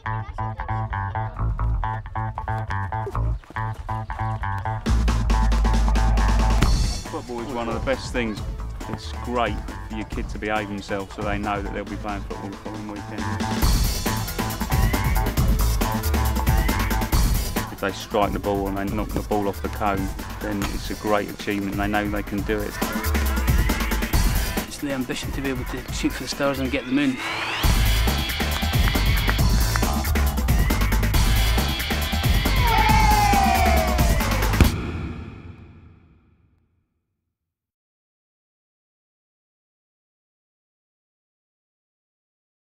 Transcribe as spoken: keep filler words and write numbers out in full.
Football is one of the best things. It's great for your kid to behave themselves so they know that they'll be playing football the following weekend. If they strike the ball and they knock the ball off the cone, then it's a great achievement. They know they can do it. It's the ambition to be able to shoot for the stars and get them in.